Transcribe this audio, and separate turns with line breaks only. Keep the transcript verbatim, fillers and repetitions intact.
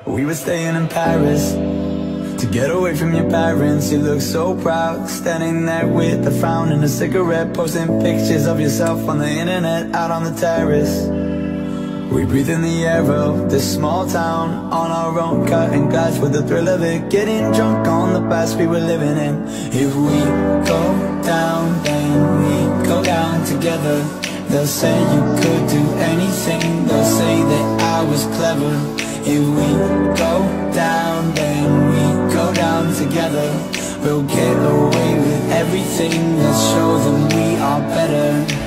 We were staying in Paris to get away from your parents. You look so proud, standing there with a frown and a cigarette, posting pictures of yourself on the internet, out on the terrace. We breathe in the air of this small town, on our own, cutting glass with the thrill of it, getting drunk on the past we were living in. If we go down, then we go down together. They'll say you could do anything, they'll say that I was clever. If we go down, then we go down together. We'll get away with everything, let's show them we are better.